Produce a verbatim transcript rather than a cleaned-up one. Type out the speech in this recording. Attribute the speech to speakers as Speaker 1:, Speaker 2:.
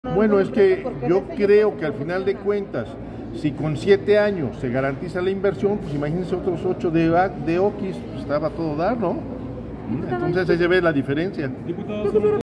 Speaker 1: Bueno, es que yo creo que al final de cuentas, si con siete años se garantiza la inversión, pues imagínense otros ocho de, de Oquis, pues estaba a todo dar, ¿no? Entonces ahí se ve la diferencia.